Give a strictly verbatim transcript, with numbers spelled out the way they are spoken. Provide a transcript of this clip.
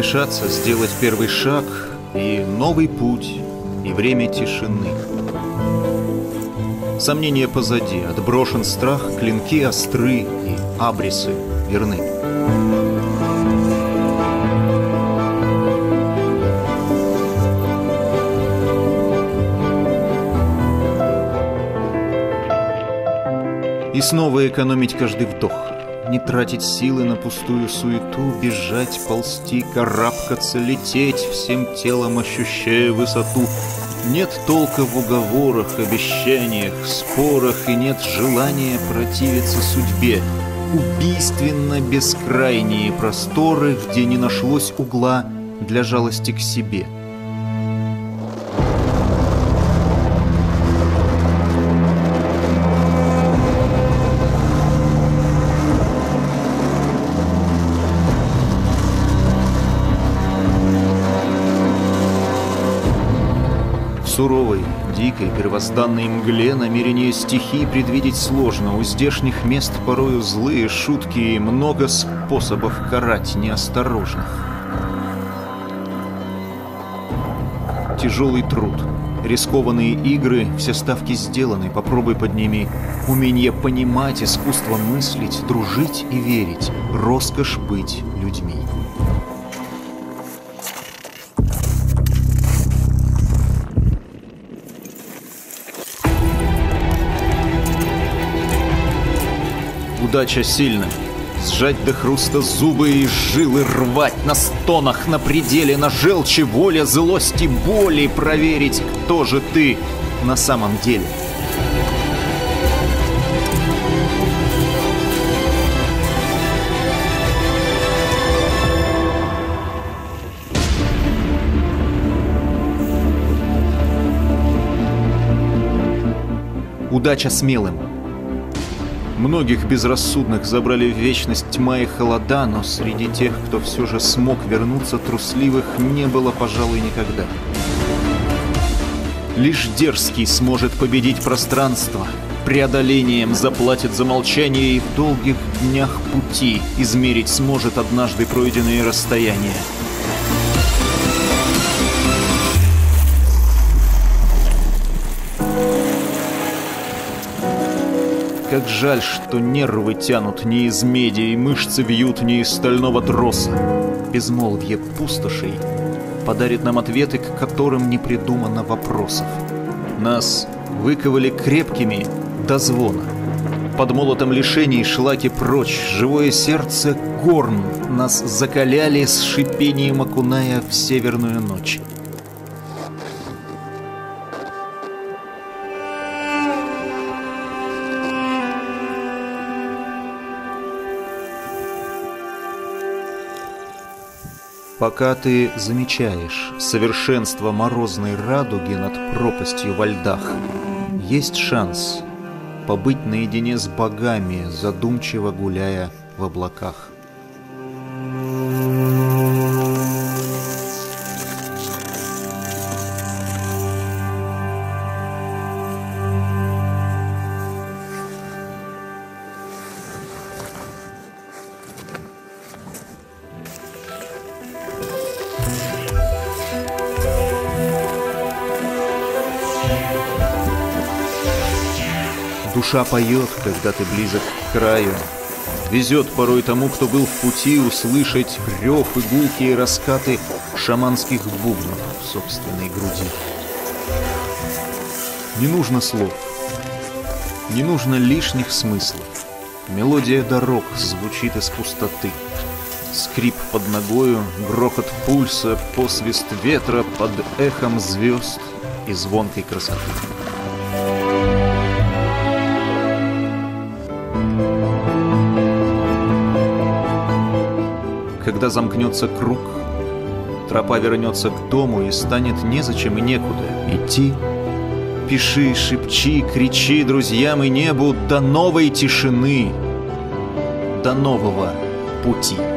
решаться сделать первый шаг, и новый путь, и время тишины. Сомнения позади, отброшен страх, клинки остры и абрисы верны. И снова экономить каждый вдох, не тратить силы на пустую суету, бежать, ползти, карабкаться, лететь, всем телом ощущая высоту. Нет толка в уговорах, обещаниях, спорах, и нет желания противиться судьбе. Убийственно бескрайние просторы, где не нашлось угла для жалости к себе. В суровой, дикой, первозданной мгле намерения стихий предвидеть сложно. У здешних мест порою злые шутки и много способов карать неосторожных. Тяжелый труд, рискованные игры, все ставки сделаны, попробуй подними. Умение понимать, искусство мыслить, дружить и верить, роскошь быть людьми. Удача сильна. Сжать до хруста зубы и жилы рвать на стонах, на пределе, на желчи, воля, злости, боли, проверить, кто же ты на самом деле. Удача смелым. Многих безрассудных забрали в вечность тьма и холода, но среди тех, кто все же смог вернуться, трусливых не было, пожалуй, никогда. Лишь дерзкий сможет победить пространство, преодолением заплатит за молчание и в долгих днях пути измерить сможет однажды пройденные расстояния. Как жаль, что нервы тянут не из меди, и мышцы вьют не из стального троса. Безмолвие пустошей подарит нам ответы, к которым не придумано вопросов. Нас выковали крепкими до звона. Под молотом лишений шлаки прочь, живое сердце горн. Нас закаляли с шипением, окуная в северную ночь. Пока ты замечаешь совершенство морозной радуги над пропастью во льдах, есть шанс побыть наедине с богами, задумчиво гуляя в облаках. Душа поет, когда ты близок к краю. Везет порой тому, кто был в пути, услышать рев и гулкие раскаты шаманских бубнов в собственной груди. Не нужно слов, не нужно лишних смыслов. Мелодия дорог звучит из пустоты. Скрип под ногою, грохот пульса, посвист ветра под эхом звезд и звонкой красоты. Когда замкнется круг, тропа вернется к дому, и станет незачем и некуда идти. Пиши, шепчи, кричи друзьям и небу до новой тишины, до нового пути.